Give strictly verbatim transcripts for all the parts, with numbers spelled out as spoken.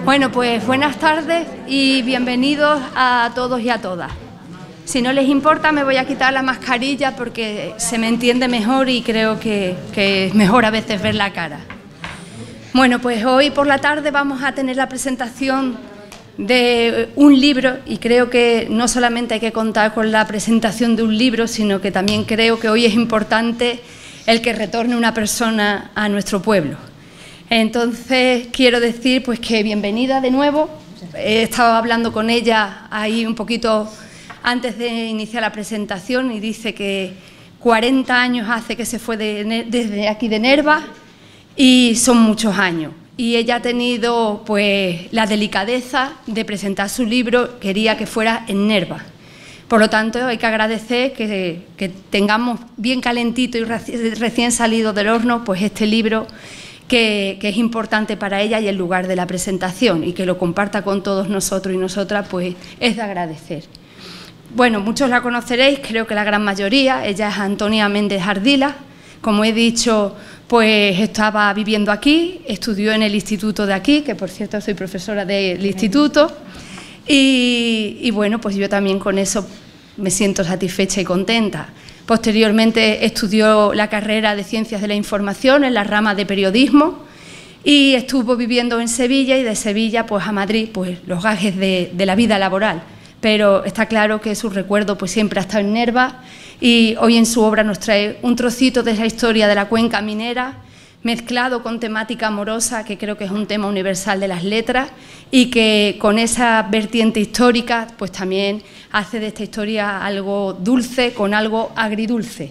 Bueno, pues buenas tardes y bienvenidos a todos y a todas. Si no les importa, me voy a quitar la mascarilla porque se me entiende mejor y creo que, que es mejor a veces ver la cara. Bueno, pues hoy por la tarde vamos a tener la presentación de un libro y creo que no solamente hay que contar con la presentación de un libro, sino que también creo que hoy es importante el que retorne una persona a nuestro pueblo. Entonces quiero decir pues que bienvenida de nuevo. He estado hablando con ella ahí un poquito antes de iniciar la presentación y dice que cuarenta años hace que se fue de, desde aquí de Nerva y son muchos años. Y ella ha tenido pues la delicadeza de presentar su libro, quería que fuera en Nerva. Por lo tanto, hay que agradecer que, que tengamos bien calentito y recién salido del horno pues este libro que, que es importante para ella y el lugar de la presentación, y que lo comparta con todos nosotros y nosotras pues es de agradecer. Bueno, muchos la conoceréis, creo que la gran mayoría. Ella es Antonia Méndez Ardila. Como he dicho, pues estaba viviendo aquí, estudió en el instituto de aquí, que por cierto soy profesora del instituto, y, y bueno, pues yo también con eso me siento satisfecha y contenta. Posteriormente estudió la carrera de Ciencias de la Información en la rama de Periodismo y estuvo viviendo en Sevilla, y de Sevilla pues a Madrid, pues los gajes de, de la vida laboral. Pero está claro que su recuerdo pues siempre ha estado en Nerva, y hoy en su obra nos trae un trocito de esa historia de la cuenca minera, mezclado con temática amorosa, que creo que es un tema universal de las letras, y que con esa vertiente histórica pues también hace de esta historia algo dulce con algo agridulce.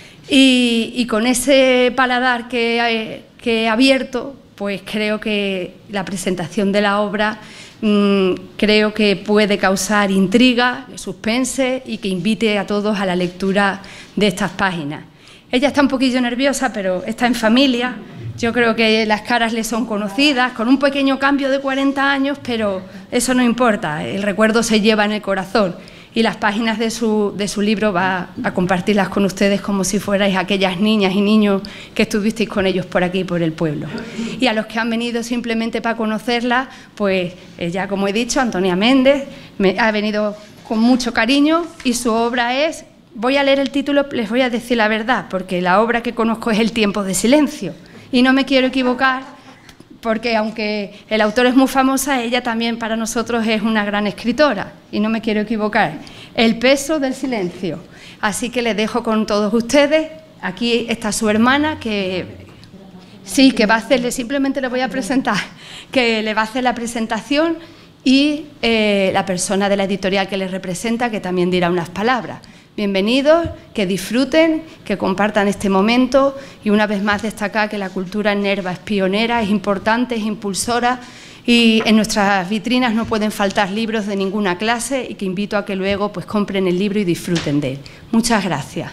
Y, y con ese paladar que, que he abierto, pues creo que la presentación de la obra mmm, creo que puede causar intriga, suspense, y que invite a todos a la lectura de estas páginas. Ella está un poquillo nerviosa, pero está en familia. Yo creo que las caras le son conocidas, con un pequeño cambio de cuarenta años, pero eso no importa, el recuerdo se lleva en el corazón. Y las páginas de su, de su libro va a compartirlas con ustedes como si fuerais aquellas niñas y niños que estuvisteis con ellos por aquí, por el pueblo. Y a los que han venido simplemente para conocerla, pues ya como he dicho, Antonia Méndez me ha venido con mucho cariño, y su obra es, voy a leer el título, les voy a decir la verdad, porque la obra que conozco es El tiempo de silencio, y no me quiero equivocar, porque aunque el autor es muy famosa, ella también para nosotros es una gran escritora, y no me quiero equivocar. El peso del silencio. Así que les dejo con todos ustedes. Aquí está su hermana, que sí, que va a hacerle, simplemente le voy a presentar, que le va a hacer la presentación, y eh, la persona de la editorial que les representa, que también dirá unas palabras. Bienvenidos, que disfruten, que compartan este momento, y una vez más destacar que la cultura en Nerva es pionera, es importante, es impulsora, y en nuestras vitrinas no pueden faltar libros de ninguna clase, y que invito a que luego pues compren el libro y disfruten de él. Muchas gracias.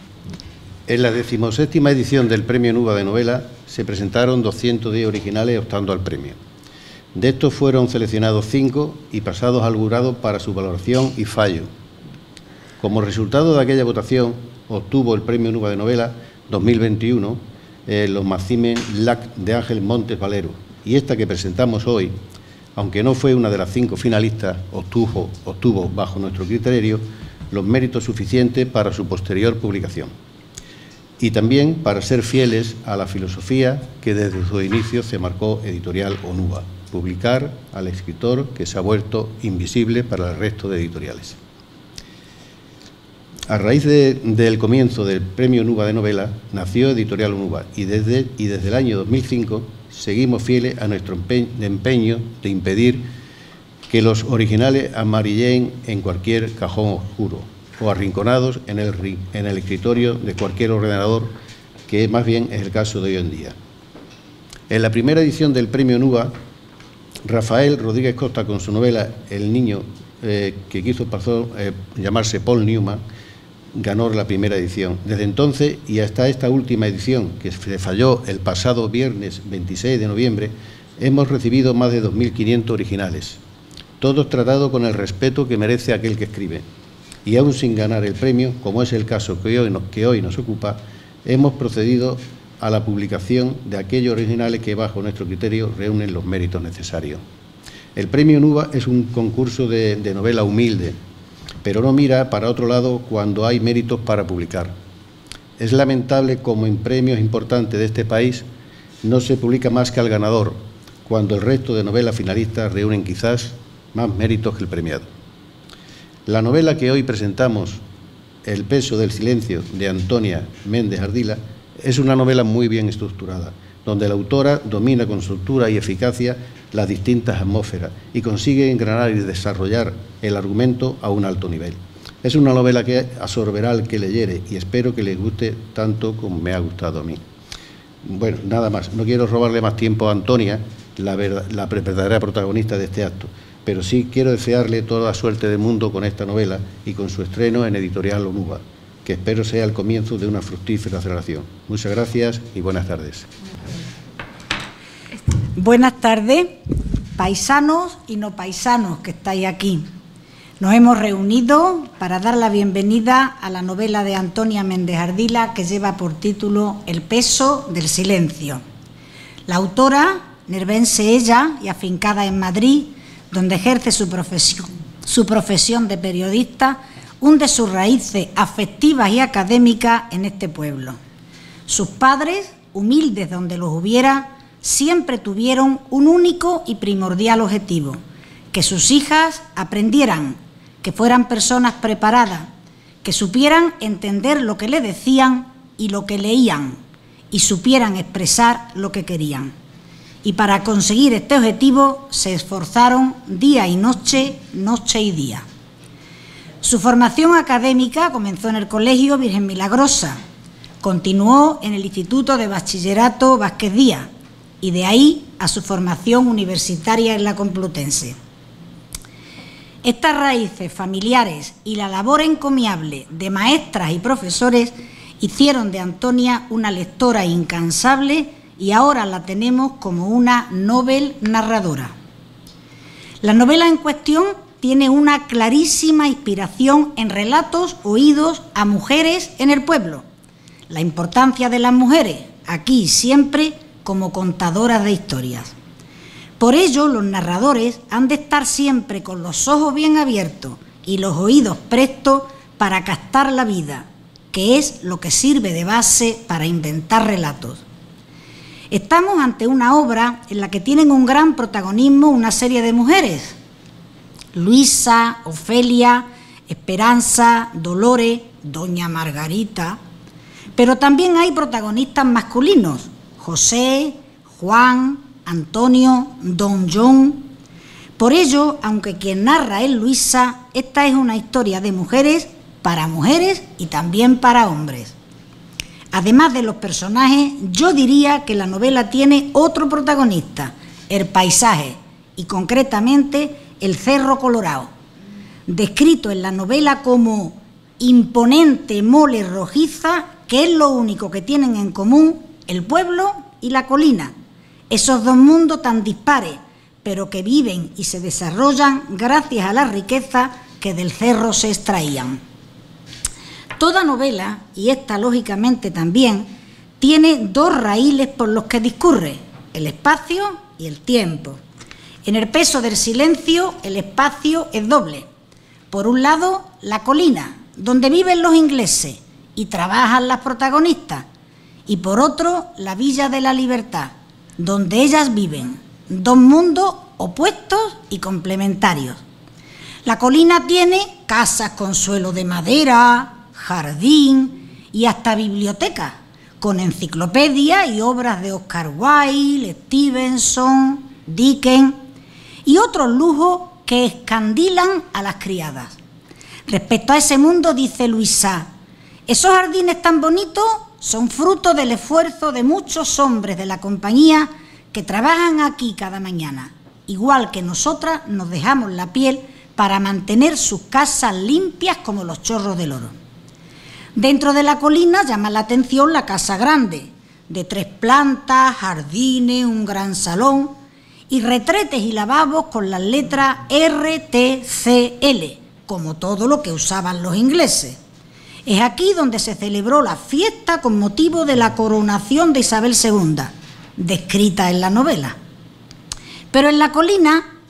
En la decimoséptima edición del Premio Nuba de Novela se presentaron doscientos diez originales optando al premio. De estos fueron seleccionados cinco y pasados al jurado para su valoración y fallo. Como resultado de aquella votación, obtuvo el Premio Nuba de Novela dos mil veintiuno eh, los Maximen Lac de Ángel Montes Valero, y esta que presentamos hoy, aunque no fue una de las cinco finalistas, obtuvo, obtuvo bajo nuestro criterio los méritos suficientes para su posterior publicación, y también para ser fieles a la filosofía que desde su inicio se marcó Editorial Onuba: publicar al escritor que se ha vuelto invisible para el resto de editoriales. A raíz de, del comienzo del Premio Nuba de Novela, nació Editorial Onuba, y desde, y desde el año dos mil cinco seguimos fieles a nuestro empeño de impedir que los originales amarilleen en cualquier cajón oscuro o arrinconados en el, en el escritorio de cualquier ordenador, que más bien es el caso de hoy en día. En la primera edición del Premio Nuba, Rafael Rodríguez Costa, con su novela El niño eh, que quiso pasó, eh, llamarse Paul Newman, ganó la primera edición. Desde entonces y hasta esta última edición, que se falló el pasado viernes veintiséis de noviembre, hemos recibido más de dos mil quinientos originales, todos tratados con el respeto que merece aquel que escribe. Y aún sin ganar el premio, como es el caso que hoy, que hoy nos ocupa, hemos procedido a la publicación de aquellos originales que bajo nuestro criterio reúnen los méritos necesarios. El premio NUVA es un concurso de, de novela humilde, pero no mira para otro lado cuando hay méritos para publicar. Es lamentable como en premios importantes de este país no se publica más que al ganador, cuando el resto de novelas finalistas reúnen quizás más méritos que el premiado. La novela que hoy presentamos, El peso del silencio, de Antonia Méndez Ardila, es una novela muy bien estructurada, donde la autora domina con soltura y eficacia las distintas atmósferas y consigue engranar y desarrollar el argumento a un alto nivel. Es una novela que absorberá al que leyere y espero que les guste tanto como me ha gustado a mí. Bueno, nada más. No quiero robarle más tiempo a Antonia, la, verdad, la verdadera protagonista de este acto, pero sí quiero desearle toda la suerte del mundo con esta novela y con su estreno en Editorial Onuba, que espero sea el comienzo de una fructífera relación. Muchas gracias y buenas tardes. Buenas tardes, paisanos y no paisanos que estáis aquí. Nos hemos reunido para dar la bienvenida a la novela de Antonia Méndez Ardila que lleva por título El peso del silencio. La autora, nervense ella y afincada en Madrid, donde ejerce su profesión, su profesión de periodista, hunde sus raíces afectivas y académicas en este pueblo. Sus padres, humildes donde los hubiera, siempre tuvieron un único y primordial objetivo: que sus hijas aprendieran, que fueran personas preparadas, que supieran entender lo que le decían y lo que leían, y supieran expresar lo que querían. Y para conseguir este objetivo se esforzaron día y noche, noche y día. Su formación académica comenzó en el Colegio Virgen Milagrosa, continuó en el Instituto de Bachillerato Vázquez Díaz y de ahí a su formación universitaria en la Complutense. Estas raíces familiares y la labor encomiable de maestras y profesores hicieron de Antonia una lectora incansable y ahora la tenemos como una novel narradora. La novela en cuestión tiene una clarísima inspiración en relatos oídos a mujeres en el pueblo. La importancia de las mujeres, aquí y siempre, como contadoras de historias. Por ello, los narradores han de estar siempre con los ojos bien abiertos y los oídos prestos para captar la vida, que es lo que sirve de base para inventar relatos. Estamos ante una obra en la que tienen un gran protagonismo una serie de mujeres: Luisa, Ofelia, Esperanza, Dolores, Doña Margarita. Pero también hay protagonistas masculinos: José, Juan, Antonio, Don John. Por ello, aunque quien narra es Luisa, esta es una historia de mujeres para mujeres y también para hombres. Además de los personajes, yo diría que la novela tiene otro protagonista, el paisaje, y concretamente el Cerro Colorado, descrito en la novela como imponente mole rojiza, que es lo único que tienen en común el pueblo y la colina, esos dos mundos tan dispares, pero que viven y se desarrollan gracias a la riqueza que del cerro se extraían. Toda novela, y esta lógicamente también, tiene dos raíles por los que discurre: el espacio y el tiempo. En El peso del silencio, el espacio es doble. Por un lado, la colina, donde viven los ingleses y trabajan las protagonistas, y por otro, la Villa de la Libertad, donde ellas viven, dos mundos opuestos y complementarios. La colina tiene casas con suelo de madera, jardín y hasta biblioteca, con enciclopedia y obras de Oscar Wilde, Stevenson, Dickens y otros lujos que escandilan a las criadas. Respecto a ese mundo, dice Luisa: esos jardines tan bonitos son fruto del esfuerzo de muchos hombres de la compañía que trabajan aquí cada mañana, igual que nosotras nos dejamos la piel para mantener sus casas limpias como los chorros del oro. Dentro de la colina llama la atención la casa grande, de tres plantas, jardines, un gran salón y retretes y lavabos con las letras R T C L, como todo lo que usaban los ingleses. Es aquí donde se celebró la fiesta con motivo de la coronación de Isabel segunda, descrita en la novela. Pero en la colina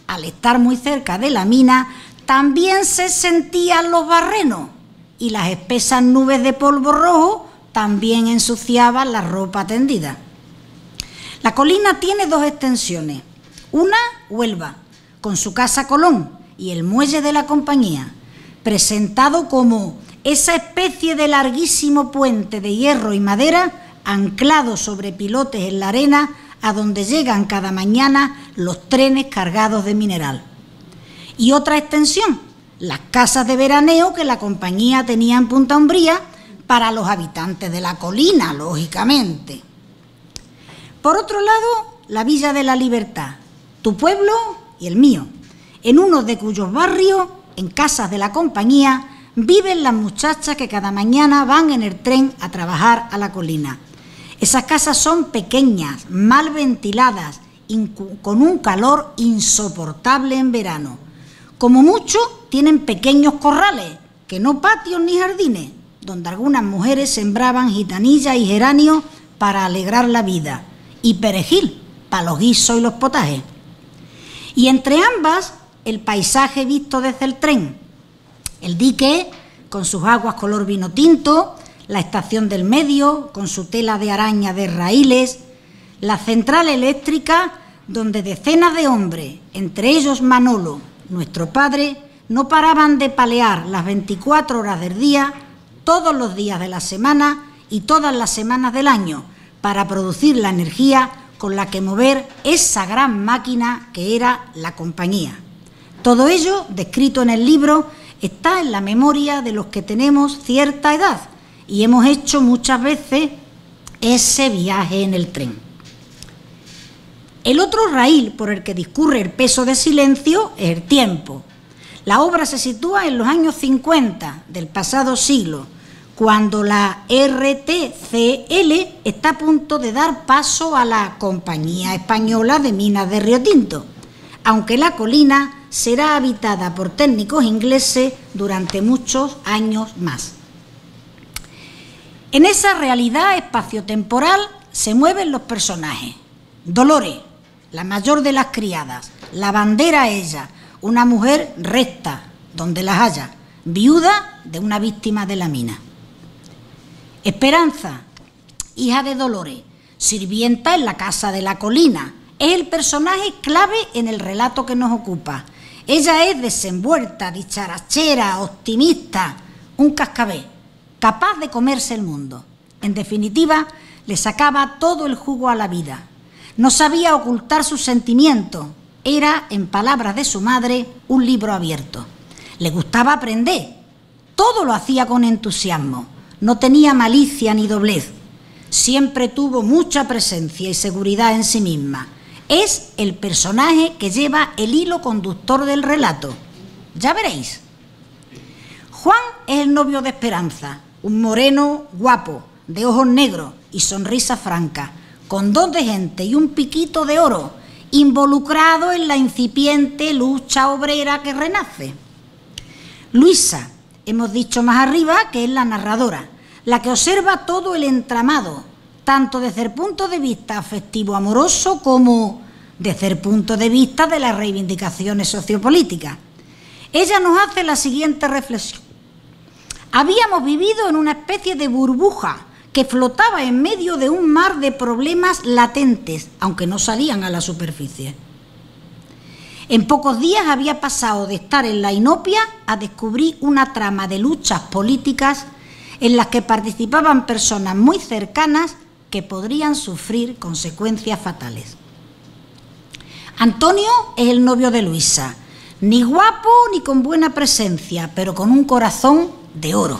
al estar muy cerca de la mina, también se sentían los barrenos y las espesas nubes de polvo rojo también ensuciaban la ropa tendida. La colina tiene dos extensiones, una Huelva, con su casa Colón y el muelle de la Compañía, presentado como esa especie de larguísimo puente de hierro y madera anclado sobre pilotes en la arena, a donde llegan cada mañana los trenes cargados de mineral. Y otra extensión, las casas de veraneo que la Compañía tenía en Punta Umbría para los habitantes de la colina, lógicamente. Por otro lado, la Villa de la Libertad, tu pueblo y el mío, en uno de cuyos barrios, en casas de la Compañía, viven las muchachas que cada mañana van en el tren a trabajar a la colina. Esas casas son pequeñas, mal ventiladas, con un calor insoportable en verano. Como mucho, tienen pequeños corrales, que no patios ni jardines, donde algunas mujeres sembraban gitanillas y geranios para alegrar la vida, y perejil para los guisos y los potajes. Y entre ambas, el paisaje visto desde el tren, el dique con sus aguas color vino tinto, la estación del medio con su tela de araña de raíles, la central eléctrica donde decenas de hombres, entre ellos Manolo, nuestro padre, no paraban de palear las veinticuatro horas del día, todos los días de la semana y todas las semanas del año, para producir la energía con la que mover esa gran máquina que era la Compañía. Todo ello, descrito en el libro, está en la memoria de los que tenemos cierta edad y hemos hecho muchas veces ese viaje en el tren. El otro raíl por el que discurre el peso de silencio es el tiempo. La obra se sitúa en los años cincuenta del pasado siglo, cuando la R T C L está a punto de dar paso a la Compañía Española de Minas de Río Tinto, aunque la colina será habitada por técnicos ingleses durante muchos años más. En esa realidad espaciotemporal se mueven los personajes. Dolores, la mayor de las criadas, la bandera ella, una mujer recta, donde las haya, viuda de una víctima de la mina. Esperanza, hija de Dolores, sirvienta en la casa de la colina, es el personaje clave en el relato que nos ocupa. Ella es desenvuelta, dicharachera, optimista, un cascabel, capaz de comerse el mundo. En definitiva, le sacaba todo el jugo a la vida. No sabía ocultar sus sentimientos. Era, en palabras de su madre, un libro abierto. Le gustaba aprender. Todo lo hacía con entusiasmo. No tenía malicia ni doblez. Siempre tuvo mucha presencia y seguridad en sí misma. Es el personaje que lleva el hilo conductor del relato. Ya veréis. Juan es el novio de Esperanza, un moreno guapo, de ojos negros y sonrisa franca, con dos de gente y un piquito de oro, involucrado en la incipiente lucha obrera que renace. Luisa, hemos dicho más arriba que es la narradora, la que observa todo el entramado, tanto desde el punto de vista afectivo-amoroso como desde el punto de vista de las reivindicaciones sociopolíticas. Ella nos hace la siguiente reflexión. Habíamos vivido en una especie de burbuja que flotaba en medio de un mar de problemas latentes, aunque no salían a la superficie. En pocos días había pasado de estar en la inopia a descubrir una trama de luchas políticas en las que participaban personas muy cercanas que podrían sufrir consecuencias fatales. Antonio es el novio de Luisa, ni guapo ni con buena presencia, pero con un corazón de oro.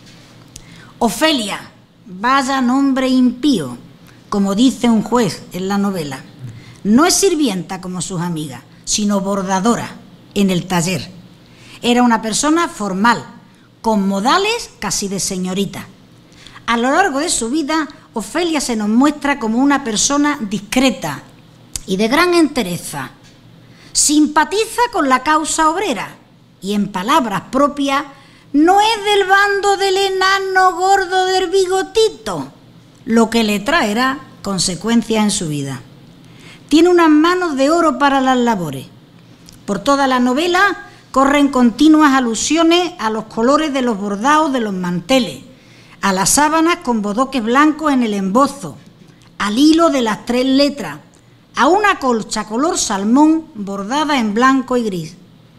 Ofelia, vaya nombre impío, como dice un juez en la novela. No es sirvienta como sus amigas, sino bordadora en el taller. Era una persona formal, con modales casi de señorita. A lo largo de su vida, Ofelia se nos muestra como una persona discreta y de gran entereza. Simpatiza con la causa obrera y, en palabras propias, no es del bando del enano gordo del bigotito, lo que le traerá consecuencias en su vida. Tiene unas manos de oro para las labores. Por toda la novela corren continuas alusiones a los colores de los bordados de los manteles, a las sábanas con bodoques blancos en el embozo, al hilo de las tres letras, a una colcha color salmón bordada en blanco y gris.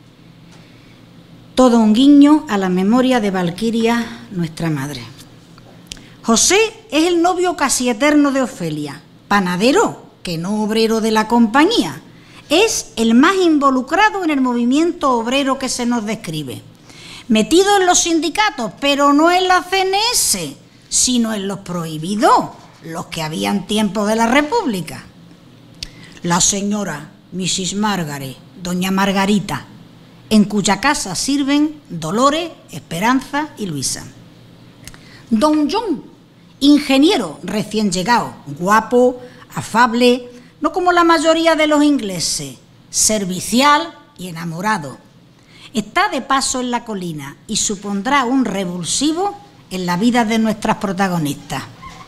Todo un guiño a la memoria de Valquiria, nuestra madre. José es el novio casi eterno de Ofelia, panadero, que no obrero de la compañía. Es el más involucrado en el movimiento obrero que se nos describe. Metido en los sindicatos, pero no en la C N S, sino en los prohibidos, los que había en tiempo de la República. La señora missus Margaret, doña Margarita, en cuya casa sirven Dolores, Esperanza y Luisa. Don John, ingeniero recién llegado, guapo, afable, no como la mayoría de los ingleses, servicial y enamorado. Está de paso en la colina y supondrá un revulsivo en la vida de nuestras protagonistas.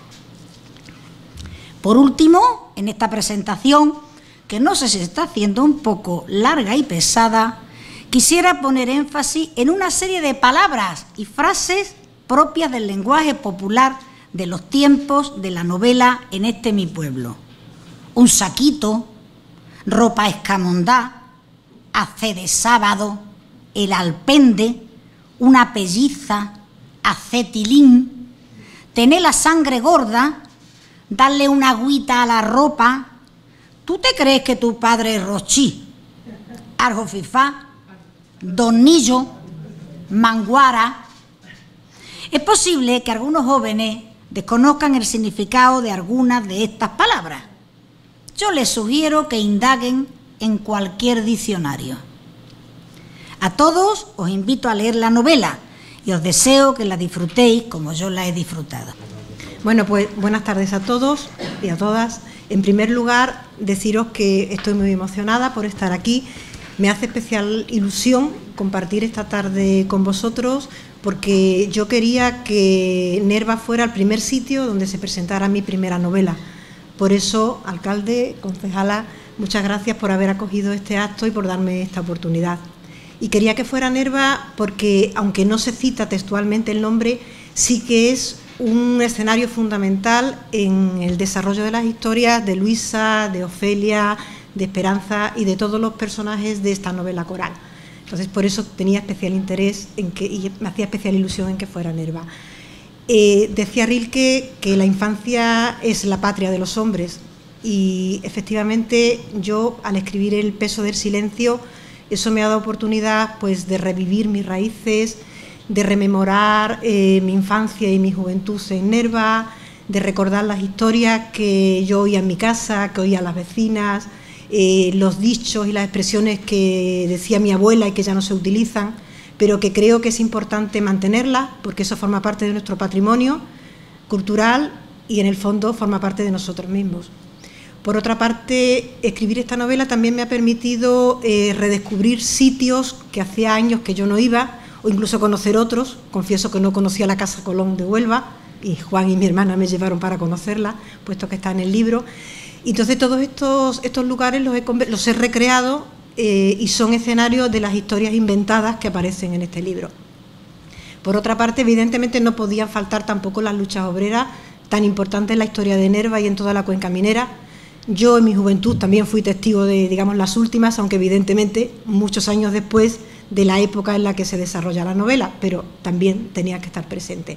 Por último, en esta presentación, que no sé si se está haciendo un poco larga y pesada, quisiera poner énfasis en una serie de palabras y frases propias del lenguaje popular de los tiempos de la novela En este mi pueblo. Un saquito, ropa escamondá, hace de sábado, el alpende, una pelliza, acetilín, tener la sangre gorda, darle una agüita a la ropa. ¿Tú te crees que tu padre es Rochí? Arjo fifá, donillo, manguara. Es posible que algunos jóvenes desconozcan el significado de algunas de estas palabras. Yo les sugiero que indaguen en cualquier diccionario. A todos os invito a leer la novela y os deseo que la disfrutéis como yo la he disfrutado. Bueno, pues buenas tardes a todos y a todas. En primer lugar, deciros que estoy muy emocionada por estar aquí. Me hace especial ilusión compartir esta tarde con vosotros porque yo quería que Nerva fuera el primer sitio donde se presentara mi primera novela. Por eso, alcalde, concejala, muchas gracias por haber acogido este acto y por darme esta oportunidad. Y quería que fuera Nerva porque, aunque no se cita textualmente el nombre, sí que es un escenario fundamental en el desarrollo de las historias de Luisa, de Ofelia, de Esperanza y de todos los personajes de esta novela coral. Entonces, por eso tenía especial interés en que, y me hacía especial ilusión en que fuera Nerva. Eh, decía Rilke que la infancia es la patria de los hombres y efectivamente yo, al escribir El peso del silencio, eso me ha dado oportunidad pues, de revivir mis raíces, de rememorar eh, mi infancia y mi juventud en Nerva, de recordar las historias que yo oía en mi casa, que oía las vecinas, eh, los dichos y las expresiones que decía mi abuela y que ya no se utilizan, pero que creo que es importante mantenerlas porque eso forma parte de nuestro patrimonio cultural y en el fondo forma parte de nosotros mismos. Por otra parte, escribir esta novela también me ha permitido eh, redescubrir sitios que hacía años que yo no iba, o incluso conocer otros. Confieso que no conocía la Casa Colón de Huelva, y Juan y mi hermana me llevaron para conocerla, puesto que está en el libro. Y entonces todos estos, estos lugares los he, los he recreado eh, y son escenarios de las historias inventadas que aparecen en este libro. Por otra parte, evidentemente no podían faltar tampoco las luchas obreras, tan importantes en la historia de Nerva y en toda la cuenca minera. Yo en mi juventud también fui testigo de, digamos, las últimas, aunque evidentemente muchos años después de la época en la que se desarrolla la novela, pero también tenía que estar presente.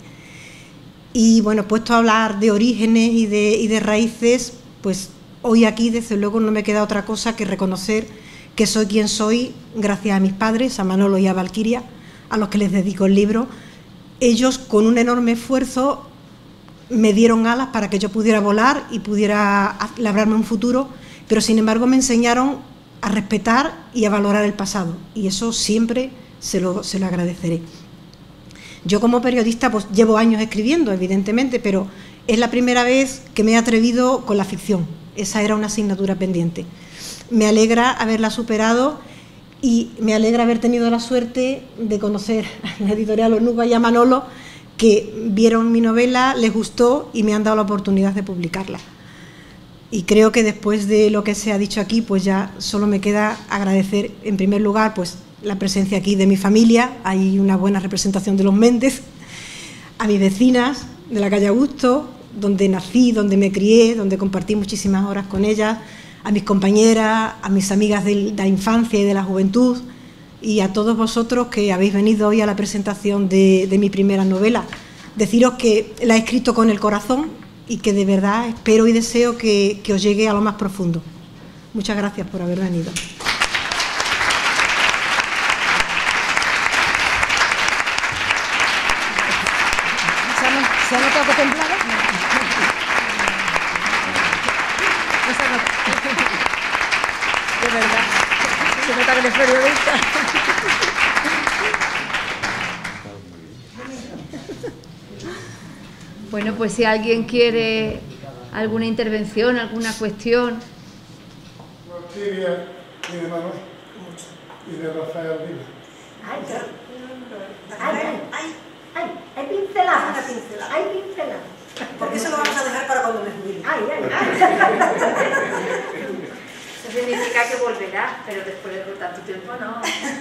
Y bueno, puesto a hablar de orígenes y de, y de raíces, pues hoy aquí desde luego no me queda otra cosa que reconocer que soy quien soy gracias a mis padres, a Manolo y a Valquiria, a los que les dedico el libro. Ellos con un enorme esfuerzo me dieron alas para que yo pudiera volar y pudiera labrarme un futuro, pero sin embargo me enseñaron a respetar y a valorar el pasado, y eso siempre se lo, se lo agradeceré. Yo como periodista pues llevo años escribiendo, evidentemente, pero es la primera vez que me he atrevido con la ficción. Esa era una asignatura pendiente. Me alegra haberla superado y me alegra haber tenido la suerte de conocer a la editorial Onuba y a Manolo, que vieron mi novela, les gustó y me han dado la oportunidad de publicarla. Y creo que después de lo que se ha dicho aquí, pues ya solo me queda agradecer, en primer lugar, pues la presencia aquí de mi familia. Hay una buena representación de los Méndez, a mis vecinas de la calle Augusto, donde nací, donde me crié, donde compartí muchísimas horas con ellas, a mis compañeras, a mis amigas de la infancia y de la juventud, y a todos vosotros que habéis venido hoy a la presentación de, de mi primera novela. Deciros que la he escrito con el corazón y que de verdad espero y deseo que, que os llegue a lo más profundo. Muchas gracias por haber venido. ¿Se ha notado que temblaba? No se nota. De verdad. Se nota que eres periodista. Bueno, pues si alguien quiere alguna intervención, alguna cuestión. Orquídea y de Manuel y de Rafael Viva. Ay, ay, ay, ay, hay pinceladas, hay pinceladas. Porque eso lo vamos a dejar para cuando me jubile. Ay, ay, ay. Eso significa que volverá, pero después de tanto tiempo no.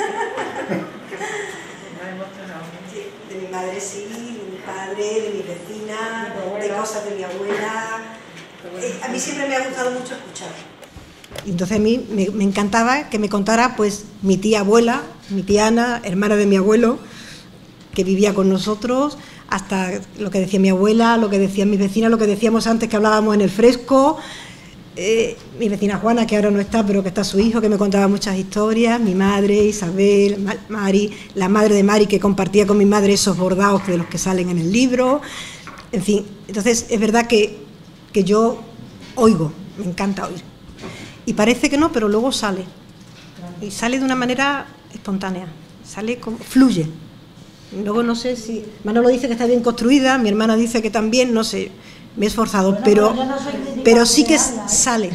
No hemos tronado. Sí, de mi madre sí, de mi padre, de mi vecina, de cosas de mi abuela. Eh, a mí siempre me ha gustado mucho escuchar. Y entonces a mí me, me encantaba que me contara pues mi tía abuela, mi tía Ana, hermana de mi abuelo, que vivía con nosotros, hasta lo que decía mi abuela, lo que decían mis vecinas, lo que decíamos antes que hablábamos en el fresco. Eh, mi vecina Juana, que ahora no está, pero que está su hijo, que me contaba muchas historias, mi madre, Isabel, Mari, la madre de Mari, que compartía con mi madre esos bordados de los que salen en el libro, en fin. Entonces es verdad que, que yo oigo, me encanta oír, y parece que no, pero luego sale, y sale de una manera espontánea, sale como, fluye. Luego no sé si, Manolo dice que está bien construida, mi hermana dice que también, no sé, me he esforzado, bueno, pero, pero, no pero sí que habla, ¿eh? Sale.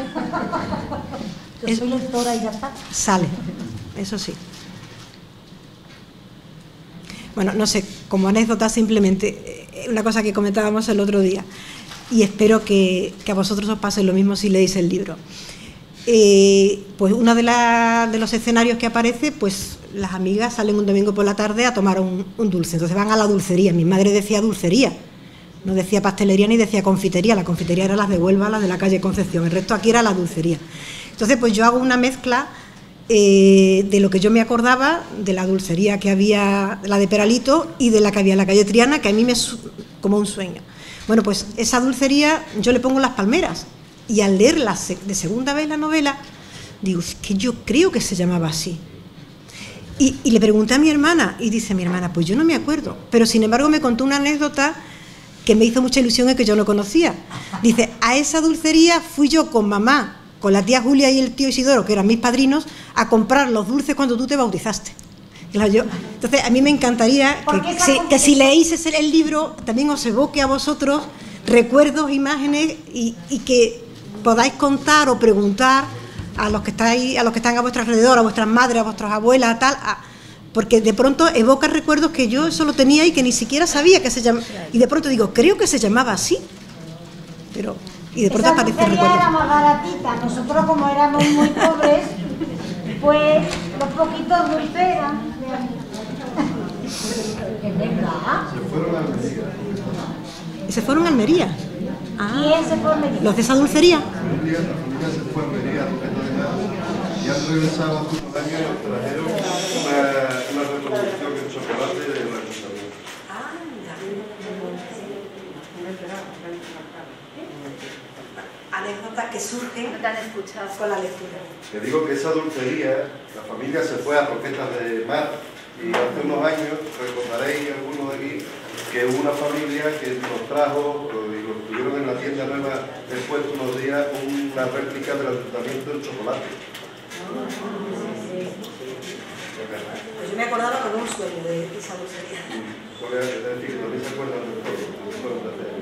Yo soy lectora y ya está. Sale, eso sí. Bueno, no sé, como anécdota simplemente, una cosa que comentábamos el otro día, y espero que, que a vosotros os pase lo mismo si leéis el libro. Eh, pues uno de, la, de los escenarios que aparece, pues las amigas salen un domingo por la tarde a tomar un, un dulce, entonces van a la dulcería. Mi madre decía dulcería, no decía pastelería ni decía confitería, la confitería era las de Huelva, las de la calle Concepción, el resto aquí era la dulcería. Entonces pues yo hago una mezcla eh, de lo que yo me acordaba de la dulcería que había, la de Peralito, y de la que había en la calle Triana, que a mí me como un sueño. Bueno, pues esa dulcería yo le pongo las palmeras, y al leerla de segunda vez la novela, digo, es que yo creo que se llamaba así. Y, y le pregunté a mi hermana, y dice mi hermana, pues yo no me acuerdo, pero sin embargo me contó una anécdota que me hizo mucha ilusión y que yo no conocía. Dice, a esa dulcería fui yo con mamá, con la tía Julia y el tío Isidoro, que eran mis padrinos, a comprar los dulces cuando tú te bautizaste. Claro, yo, entonces a mí me encantaría que, si, que si leéis ese, el libro, también os evoque a vosotros recuerdos, imágenes, y, y que podáis contar o preguntar a los que estáis, a los que están a vuestro alrededor, a vuestras madres, a vuestras abuelas, a tal, a, porque de pronto evoca recuerdos que yo eso lo tenía y que ni siquiera sabía que se llamaba, y de pronto digo, creo que se llamaba así, pero y de pronto aparece el recuerdo. Era más baratita, nosotros como éramos muy pobres, pues los poquitos dulces eran. ¿Es verdad? Se fueron a Almería. Ah, ¿Quién se fue a Almería? ¿Los de esa dulcería? La familia se fue a Almería, y han regresado hace unos años y nos trajeron una, una reproducción en chocolate de la ayuntamiento. Anécdotas que surgen con la lectura. Te digo que esa dulcería, la familia se fue a Roquetas de Mar, y hace unos años, recordaréis algunos de aquí, que hubo una familia que nos trajo, y lo tuvieron en la tienda nueva después de unos días, una réplica del ayuntamiento del chocolate. Pues yo me acordaba con un sueño de esa dulcería. Porque es decir, también se acuerdan de todo, de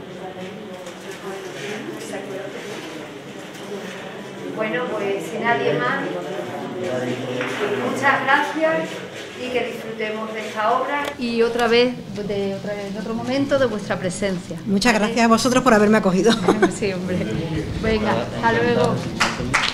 Bueno, pues si nadie más, muchas gracias. y que disfrutemos de esta obra y otra vez, de, otra vez, en otro momento, de vuestra presencia. Muchas gracias a vosotros por haberme acogido. Sí, hombre. Venga, hasta luego.